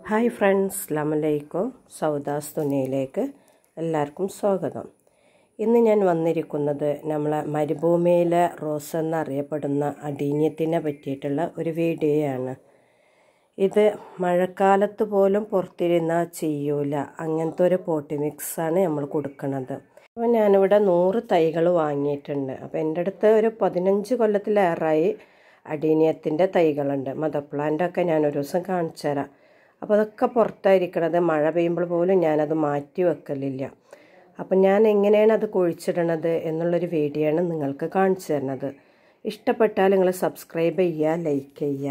Hi friends, അസ്സലാമലൈക്കും. സൗദാസ് തുണിയിലേക്ക് എല്ലാവർക്കും സ്വാഗതം. ഇന്ന് ഞാൻ വന്നിരിക്കുന്നത് നമ്മളെ മരുഭൂമിയിലെ റോസ് എന്നറിയപ്പെടുന്ന അടീന്യത്തിനെ പറ്റിയിട്ടുള്ള ഒരു വീഡിയോയാണ്. ഇത് മഴക്കാലത്ത് പോലും പുറത്തിരുന്നാൽ ചെയ്യൂല, അങ്ങനത്തെ ഒരു പോട്ടി മിക്സാണ് നമ്മൾ കൊടുക്കുന്നത്. അപ്പോൾ ഞാനിവിടെ 100 തൈകൾ വാങ്ങിയിട്ടുണ്ട്. അപ്പോൾ എൻ്റെ അടുത്ത് ഒരു 15 കൊല്ലത്തിലേറായി അടീന്യത്തിൻ്റെ തൈകളുണ്ട്. മദർ പ്ലാന്റൊക്കെ ഞാൻ ഒരു ദിവസം കാണിച്ചു തരാം. അപ്പോൾ അതൊക്കെ പുറത്തായിരിക്കണത്, മഴ പെയ്യുമ്പോൾ പോലും ഞാനത് മാറ്റി വെക്കലില്ല. അപ്പം ഞാൻ എങ്ങനെയാണ് അത് കുഴിച്ചിടണത് എന്നുള്ളൊരു വീഡിയോ ആണ് നിങ്ങൾക്ക് കാണിച്ചു തരുന്നത്. ഇഷ്ടപ്പെട്ടാൽ നിങ്ങൾ സബ്സ്ക്രൈബ് ചെയ്യുക, ലൈക്ക് ചെയ്യുക,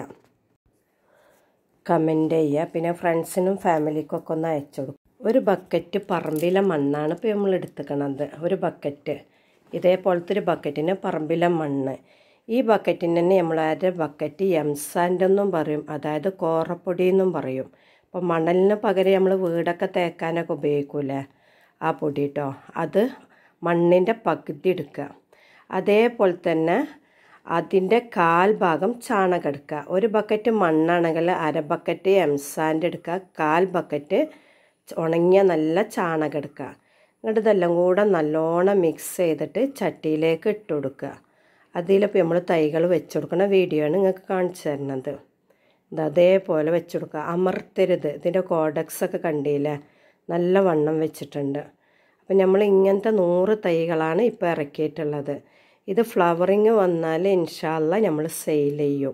കമൻറ്റ് ചെയ്യുക, പിന്നെ ഫ്രണ്ട്സിനും ഫാമിലിക്കൊക്കെ ഒന്ന് അയച്ചു കൊടുക്കും. ഒരു ബക്കറ്റ് പറമ്പിലെ മണ്ണാണ് ഇപ്പോൾ നമ്മൾ എടുത്തുക്കണത്. ഒരു ബക്കറ്റ്, ഇതേപോലത്തെ ഒരു ബക്കറ്റിന് പറമ്പിലെ മണ്ണ്. ഈ ബക്കറ്റിന് തന്നെ നമ്മൾ അര ബക്കറ്റ് എംസാൻഡ് എന്നും പറയും, അതായത് കോറപ്പൊടി എന്നും പറയും. അപ്പോൾ മണലിന് പകരം നമ്മൾ വീടൊക്കെ തേക്കാനൊക്കെ ഉപയോഗിക്കൂലേ, ആ പൊടി കേട്ടോ. അത് മണ്ണിൻ്റെ പകുതി എടുക്കുക. അതേപോലെ തന്നെ അതിൻ്റെ 1/4 ഭാഗം ചാണകം എടുക്കുക. ഒരു ബക്കറ്റ് മണ്ണാണെങ്കിൽ അര ബക്കറ്റ് എംസാൻഡ് എടുക്കുക, 1/4 ബക്കറ്റ് ഉണങ്ങിയ നല്ല ചാണകം എടുക്കുക. എന്നിട്ട് ഇതെല്ലാം കൂടെ നല്ലോണം മിക്സ് ചെയ്തിട്ട് ചട്ടിയിലേക്ക് ഇട്ട് കൊടുക്കുക. അതിലിപ്പോൾ നമ്മൾ തൈകൾ വെച്ച് കൊടുക്കുന്ന വീഡിയോ ആണ് നിങ്ങൾക്ക് കാണിച്ചു തരുന്നത്. ഇത് അതേപോലെ വെച്ച് കൊടുക്കുക, അമർത്തരുത്. ഇതിൻ്റെ കോഡക്സൊക്കെ കണ്ടില്ലേ, നല്ല വണ്ണം വെച്ചിട്ടുണ്ട്. അപ്പം നമ്മൾ ഇങ്ങനത്തെ 100 തൈകളാണ് ഇപ്പോൾ ഇറക്കിയിട്ടുള്ളത്. ഇത് ഫ്ലവറിങ് വന്നാൽ ഇൻഷാ അല്ലാഹ് നമ്മൾ സെയിൽ ചെയ്യും.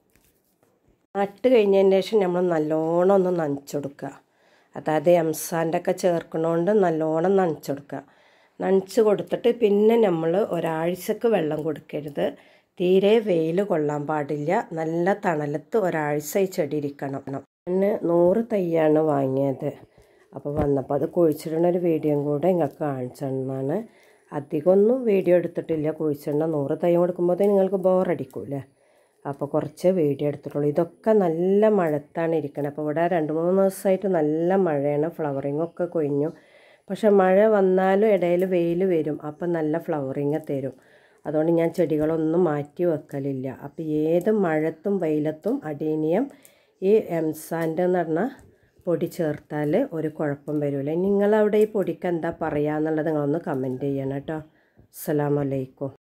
നട്ട് കഴിഞ്ഞതിന് ശേഷം നമ്മൾ നല്ലോണം ഒന്ന് നനച്ചു കൊടുക്കുക. അതായത് എംസാൻഡൊക്കെ ചേർക്കണോണ്ട് നല്ലോണം നനച്ചു കൊടുക്കുക. നനച്ച് കൊടുത്തിട്ട് പിന്നെ നമ്മൾ ഒരാഴ്ചക്ക് വെള്ളം കൊടുക്കരുത്. തീരെ വെയിൽ കൊള്ളാൻ പാടില്ല. നല്ല തണലത്ത് ഒരാഴ്ച ഈ ചെടി ഇരിക്കണം. പിന്നെ 100 തൈയാണ് വാങ്ങിയത്. അപ്പോൾ വന്നപ്പോൾ അത് കുഴിച്ചിടുന്ന ഒരു വീഡിയോയും കൂടെ നിങ്ങൾക്ക് കാണിച്ചെന്നാണ്. അധികമൊന്നും വീഡിയോ എടുത്തിട്ടില്ല. കുഴിച്ചിടുന്ന 100 തൈ കൊടുക്കുമ്പോൾ നിങ്ങൾക്ക് ബോറടിക്കൂലേ, അപ്പോൾ കുറച്ച് വീഡിയോ എടുത്തിട്ടുള്ളൂ. ഇതൊക്കെ നല്ല മഴത്താണ് ഇരിക്കുന്നത്. അപ്പോൾ ഇവിടെ 2-3 ദിവസമായിട്ട് നല്ല മഴയാണ്. ഫ്ലവറിങ്ങൊക്കെ കൊഴിഞ്ഞു. പക്ഷെ മഴ വന്നാലും ഇടയിൽ വെയിൽ വരും, അപ്പം നല്ല ഫ്ലവറിങ് തരും. അതുകൊണ്ട് ഞാൻ ചെടികളൊന്നും മാറ്റി വെക്കലില്ല. അപ്പോൾ ഏത് മഴത്തും വെയിലത്തും അടീനിയം ഈ എംസാൻഡ് എന്ന് പറഞ്ഞ പൊടി ചേർത്താൽ ഒരു കുഴപ്പം വരില്ല. നിങ്ങളവിടെ ഈ പൊടിക്ക് എന്താ പറയുക എന്നുള്ളത് നിങ്ങളൊന്ന് കമൻറ്റ് ചെയ്യണം കേട്ടോ. അസ്സലാമു അലൈക്കും.